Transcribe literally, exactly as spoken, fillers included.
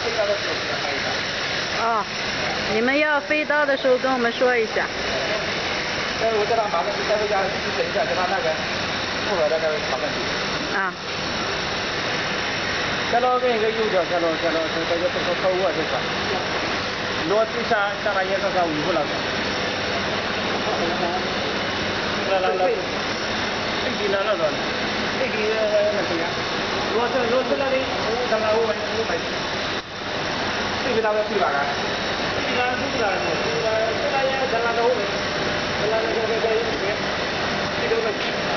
到的时候再拍一下。 哦，你们要飞刀的时候跟我们说一下。 待会叫他马上待会家去等一下，跟他那个复合的那个讨论题。 啊。 下楼跟一个右脚下楼下楼，这这个这个客户啊这个，落地下下来也刚刚五步了。来来来，飞机来了了，飞机那谁呀？落这落这那里，我刚刚我问我问，飞机那个飞吧个？飞机那飞机那个，这个这个也在那个后面，在那个那个那个那个，这个问题。